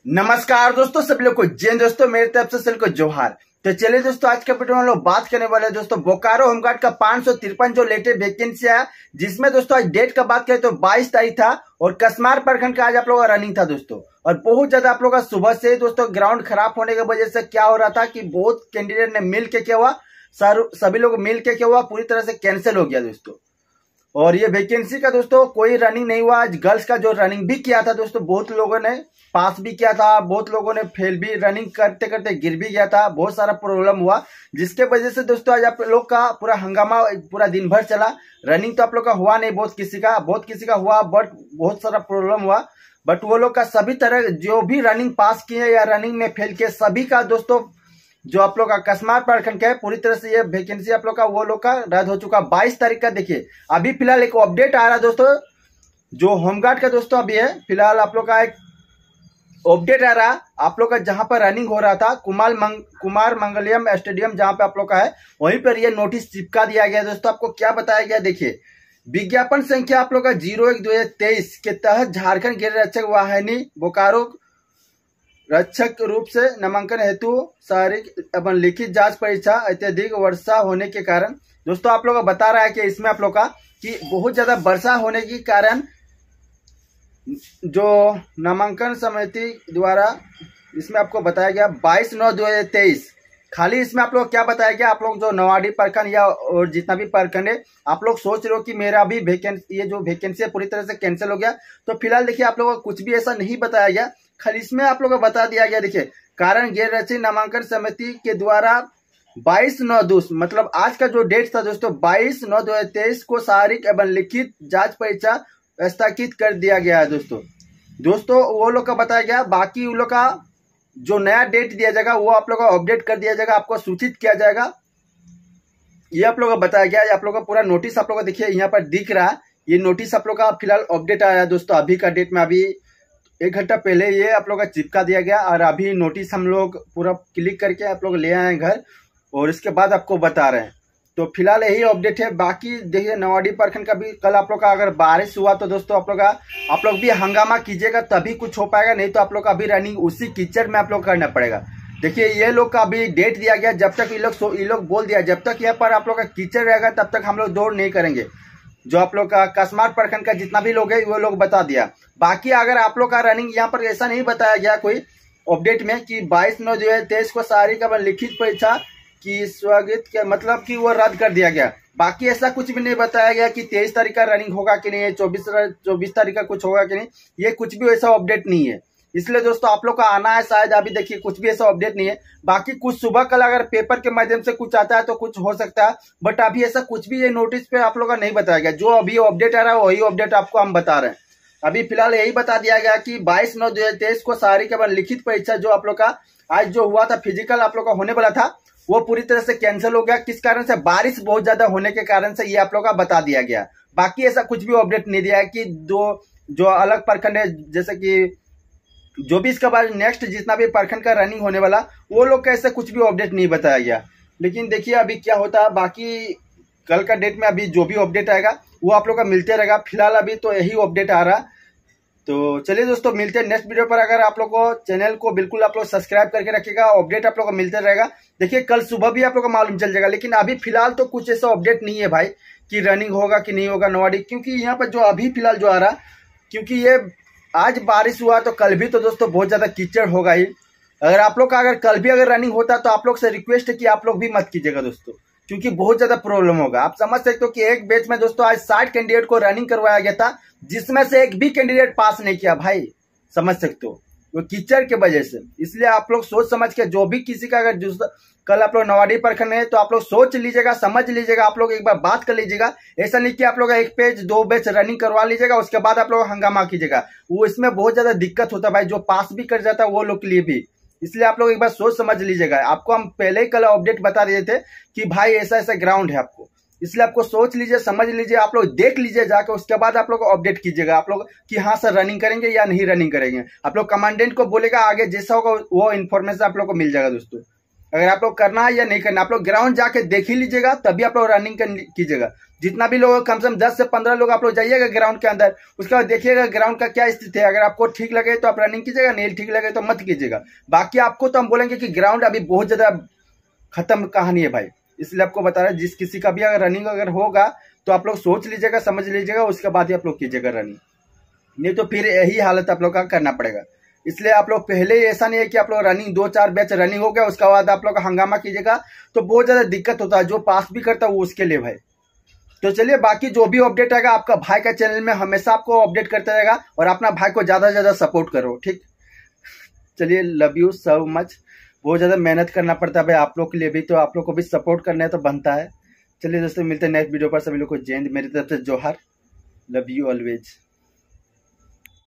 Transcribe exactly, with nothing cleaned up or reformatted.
नमस्कार दोस्तों, सभी लोग को जय दोस्तों, मेरे तरफ से सभी को जोहार। तो चलिए दोस्तों, आज के वीडियो में हम लोग बात करने वाले हैं दोस्तों बोकारो होमगार्ड का पांच सौ तिरपन जो लेटेस्ट वैकेंसी है, जिसमें दोस्तों आज डेट का बात करें तो बाईस तारीख था और कसमार प्रखंड का आज आप लोगों का रनिंग था दोस्तों। और बहुत ज्यादा आप लोग का सुबह से दोस्तों ग्राउंड खराब होने की वजह से क्या हो रहा था कि बहुत कैंडिडेट ने मिल के क्या हुआ, सभी लोग मिल के क्या हुआ, पूरी तरह से कैंसिल हो गया दोस्तों। और ये वैकेंसी का दोस्तों कोई रनिंग नहीं हुआ। आज गर्ल्स का जो रनिंग भी किया था दोस्तों, बहुत लोगों ने पास भी किया था, बहुत लोगों ने फेल भी, रनिंग करते करते गिर भी गया था, बहुत सारा प्रॉब्लम हुआ, जिसके वजह से दोस्तों आज आप लोग का पूरा हंगामा पूरा दिन भर चला। रनिंग तो आप लोग का हुआ नहीं, बहुत किसी का बहुत किसी का हुआ, बट बहुत सारा प्रॉब्लम हुआ। बट वो लोग का सभी तरह जो भी रनिंग पास किए या रनिंग में फेल किए, सभी का दोस्तों जो आप लोग का कसमार प्रखंड का है, पूरी तरह से ये वैकेंसी आप लोग का वो लोग का रद्द हो चुका। बाईस तारीख का देखिए, अभी फिलहाल एक अपडेट आ रहा है दोस्तों, जो होमगार्ड का दोस्तों अभी है फिलहाल आप लोग का एक अपडेट आ रहा, आप लोग का जहां पर रनिंग हो रहा था कुमार मंग, कुमार मंगलम स्टेडियम जहां पे आप लोग का है, वहीं पर ये नोटिस चिपका दिया गया दोस्तों। आपको क्या बताया गया देखिए, विज्ञापन संख्या आप लोग का जीरो एक दो हजार तेईस के तहत झारखंड गृह रक्षक वाहिनी बोकारो रक्षक रूप से नामांकन हेतु शारीरिक एवं लिखित जांच परीक्षा अत्यधिक वर्षा होने के कारण दोस्तों आप लोग को बता रहा है कि इसमें आप लोग का कि बहुत ज्यादा वर्षा होने के कारण जो नामांकन समिति द्वारा इसमें आपको बताया गया बाईस नौ दो हजार तेईस। खाली इसमें आप लोग क्या बताया गया, आप लोग जो नवाडी प्रखंड या और जितना भी प्रखंड है, आप लोग सोच रहे हो कि मेरा भी वैकेंसी ये जो वैकेंसी है पूरी तरह से कैंसिल हो गया। तो फिलहाल देखिए, आप लोगों को कुछ भी ऐसा नहीं बताया गया, खाली इसमें आप लोगों को बता दिया गया देखिए, कारण गैर रचित नामांकन समिति के द्वारा बाईस नौ दो मतलब आज का जो डेट था दोस्तों बाईस नौ दो हजार तेईस को शारीरिक एवं लिखित जांच परीक्षा स्थगित कर दिया गया है दोस्तों। दोस्तों वो लोग का बताया गया, बाकी उन लोग का जो नया डेट दिया जाएगा वो आप लोग को अपडेट कर दिया जाएगा, आपको सूचित किया जाएगा, ये आप लोग को बताया गया। आप लोग का पूरा नोटिस आप लोग को देखिए यहाँ पर दिख रहा है, ये नोटिस आप लोग का फिलहाल अपडेट आया है दोस्तों। अभी का डेट में अभी एक घंटा पहले ये आप लोग का चिपका दिया गया और अभी नोटिस हम लोग पूरा क्लिक करके आप लोग ले आए घर और इसके बाद आपको बता रहे हैं। तो फिलहाल यही अपडेट है। बाकी देखिए नवाडी प्रखंड का भी कल आप लोग का अगर बारिश हुआ तो दोस्तों आप लोग का आप लोग भी हंगामा कीजिएगा तभी कुछ हो पाएगा, नहीं तो आप लोग का अभी रनिंग उसी कीचड़ में आप लोग करना पड़ेगा। देखिए ये लोग का अभी डेट दिया गया, जब तक ये लोग ये लोग बोल दिया जब तक यहाँ पर आप लोग का कीचड़ रहेगा तब तक हम लोग दौड़ नहीं करेंगे। जो आप लोग का कसमार प्रखंड का जितना भी लोग है वो लोग बता दिया। बाकी अगर आप लोग का रनिंग यहाँ पर ऐसा नहीं बताया गया कोई अपडेट में कि बाईस नौ दो हजार तेईस को शारीरिक एवं लिखित परीक्षा की स्थगित के मतलब कि वो रद्द कर दिया गया। बाकी ऐसा कुछ भी नहीं बताया गया कि तेईस तारीख का रनिंग होगा कि नहीं, चौबीस चौबीस तारीख का कुछ होगा कि नहीं, ये कुछ भी ऐसा अपडेट नहीं है। इसलिए दोस्तों आप लोग का आना है शायद, अभी देखिए कुछ भी ऐसा अपडेट नहीं है। बाकी कुछ सुबह कल अगर पेपर के माध्यम से कुछ आता है तो कुछ हो सकता है, बट अभी ऐसा कुछ भी ये नोटिस पे आप लोग का नहीं बताया गया। जो अभी अपडेट आ रहा है वही अपडेट आपको हम बता रहे हैं। अभी फिलहाल यही बता दिया गया कि बाईस नौ दो हजार तेईस को शारीरिक एवं लिखित परीक्षा जो आप लोग का आज जो हुआ था फिजिकल आप लोग का होने वाला था वो पूरी तरह से कैंसिल हो गया। किस कारण से? बारिश बहुत ज्यादा होने के कारण से, ये आप लोग का बता दिया गया। बाकी ऐसा कुछ भी अपडेट नहीं दिया है कि दो जो अलग प्रखंड है, जैसे कि जो भी इसके बाद नेक्स्ट जितना भी प्रखंड का रनिंग होने वाला वो लोग का ऐसा कुछ भी अपडेट नहीं बताया गया। लेकिन देखिए अभी क्या होता है, बाकी कल का डेट में अभी जो भी अपडेट आएगा वो आप लोग का मिलते रहेगा। फिलहाल अभी तो यही अपडेट आ रहा है। तो चलिए दोस्तों, मिलते हैं नेक्स्ट वीडियो पर। अगर आप लोग को चैनल को बिल्कुल आप लोग सब्सक्राइब करके रखिएगा, अपडेट आप लोग को मिलते रहेगा। देखिए कल सुबह भी आप लोग को मालूम चल जाएगा, लेकिन अभी फिलहाल तो कुछ ऐसा अपडेट नहीं है भाई कि रनिंग होगा कि नहीं होगा नवाडी, क्योंकि यहाँ पर जो अभी फिलहाल जो आ रहा, क्योंकि ये आज बारिश हुआ तो कल भी तो दोस्तों बहुत ज्यादा कीचड़ होगा ही। अगर आप लोग का अगर कल भी अगर रनिंग होता तो आप लोग से रिक्वेस्ट है कि आप लोग भी मत कीजिएगा दोस्तों, क्योंकि बहुत ज्यादा प्रॉब्लम होगा। आप समझ सकते हो कि एक बैच में दोस्तों आज साठ कैंडिडेट को रनिंग करवाया गया था, जिसमें से एक भी कैंडिडेट पास नहीं किया भाई, समझ सकते हो, वो कीचड़ के वजह से। इसलिए आप लोग सोच समझ के, जो भी किसी का अगर कल आप लोग नवाडी प्रखंड है तो आप लोग सोच लीजिएगा, समझ लीजिएगा, आप लोग एक बार बात कर लीजिएगा। ऐसा नहीं कि आप लोग एक पेज दो बैच रनिंग करवा लीजिएगा उसके बाद आप लोग हंगामा कीजिएगा, वो इसमें बहुत ज्यादा दिक्कत होता है भाई। जो पास भी कर जाता है वो लोग के लिए भी, इसलिए आप लोग एक बार सोच समझ लीजिएगा। आपको हम पहले ही कल अपडेट बता रहे थे कि भाई ऐसा ऐसा ग्राउंड है आपको, इसलिए आपको सोच लीजिए, समझ लीजिए, आप लोग देख लीजिए जाकर, उसके बाद आप लोग अपडेट कीजिएगा आप लोग कि हाँ सर रनिंग करेंगे या नहीं रनिंग करेंगे। आप लोग कमांडेंट को बोलेगा, आगे जैसा होगा वो इन्फॉर्मेशन आप लोग को मिल जाएगा दोस्तों। अगर आप लोग करना है या नहीं करना, आप लोग ग्राउंड जाके देख ही लीजिएगा, तभी आप लोग रनिंग कीजिएगा। जितना भी लोग कम से कम दस से पंद्रह लोग आप लोग जाइएगा ग्राउंड के अंदर, उसके बाद देखिएगा ग्राउंड का क्या स्थिति है। अगर आपको ठीक लगे तो आप रनिंग कीजिएगा, नहीं ठीक लगे तो मत कीजिएगा। बाकी आपको तो हम बोलेंगे कि ग्राउंड अभी बहुत ज्यादा खत्म कहानी है भाई, इसलिए आपको बता रहे हैं जिस किसी का भी अगर रनिंग अगर होगा तो आप लोग सोच लीजिएगा, समझ लीजिएगा, उसके बाद ही आप लोग कीजिएगा रनिंग, नहीं तो फिर यही हालत आप लोग का करना पड़ेगा। इसलिए आप लोग पहले ही ऐसा नहीं है कि आप लोग रनिंग दो चार बैच रनिंग हो गया उसके बाद आप लोग हंगामा कीजिएगा तो बहुत ज्यादा दिक्कत होता है। जो पास भी करता है वो उसके लिए भाई। तो चलिए बाकी जो भी अपडेट आएगा आपका भाई का चैनल में हमेशा आपको अपडेट करता रहेगा, और अपना भाई को ज्यादा से ज्यादा सपोर्ट करो, ठीक। चलिए लव यू सो मच। बहुत ज्यादा मेहनत करना पड़ता है भाई आप लोग के लिए भी, तो आप लोग को भी सपोर्ट करना है तो बनता है। चलिए दोस्तों मिलते हैं नेक्स्ट वीडियो पर, सभी लोग को जय हिंद, मेरी तरफ से जोहार, लव यू ऑलवेज।